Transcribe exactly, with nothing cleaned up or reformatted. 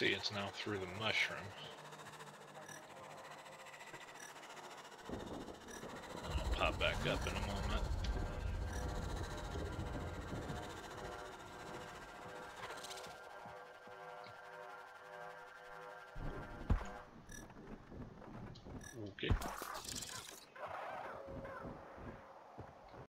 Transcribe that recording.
see it's now through the mushroom. I'll pop back up in a moment.